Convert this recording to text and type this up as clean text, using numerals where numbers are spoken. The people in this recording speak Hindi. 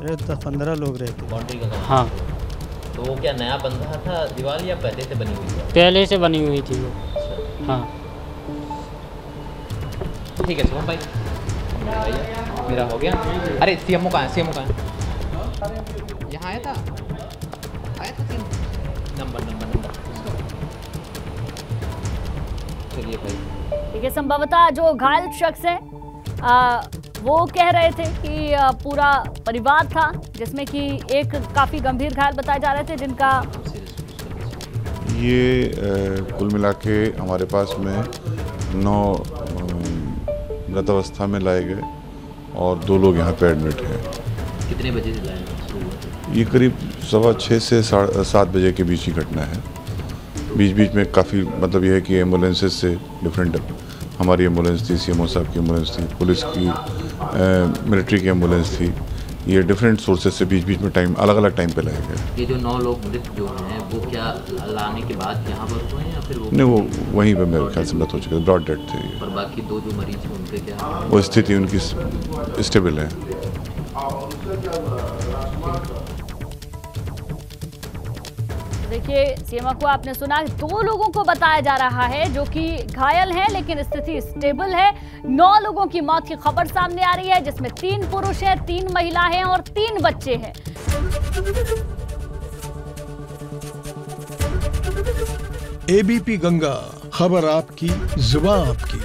अरे 10-15 लोग रहते। बाउंड्री का काम? हाँ। तो वो क्या नया बंधा था दीवार या पहले से बनी हुई थी? पहले से बनी हुई थी वो। अच्छा। हाँ। ठीक है शुभम भाई, भैया मेरा हो गया। अरे सीएमओ कहाँ है? सीएमओ कहाँ है? यहाँ आया था नंबर। चलिए भाई। ठीक है, संभवतः जो घायल शख्स है वो कह रहे थे कि पूरा परिवार था, जिसमें कि एक काफी गंभीर घायल बताए जा रहे थे जिनका ये कुल मिला के हमारे पास में 9 मृत अवस्था में लाए गए और 2 लोग यहाँ पे एडमिट हैं। कितने बजे से लाए? ये करीब 6:15 से 7:30 बजे के बीच की घटना है। बीच में काफ़ी मतलब ये है कि एम्बुलेंसेस से डिफरेंट, हमारी एम्बुलेंस थी, सीएमओ साहब की एम्बुलेंस थी, पुलिस की, मिलिट्री की एम्बुलेंस थी। ये डिफरेंट सोर्सेज से बीच में टाइम अलग टाइम पे लाए गए। ये जो 9 लोग मृत जो हैं वो क्या लाने के बाद यहाँ पर हुए हैं या फिर वो? नहीं, वो वहीं पे मेरे ख्याल से मृत हो चुके थे, ब्रॉड डेथ थे ये। पर बाकी 2 जो मरीज हैं उनके क्या? वो स्थिति उनकी स्टेबल है। देखिए सीएमओ को आपने सुना, 2 लोगों को बताया जा रहा है जो कि घायल हैं लेकिन स्थिति स्टेबल है। 9 लोगों की मौत की खबर सामने आ रही है, जिसमें 3 पुरुष हैं, 3 महिला हैं और 3 बच्चे हैं। एबीपी गंगा, खबर आपकी, जुबान आपकी।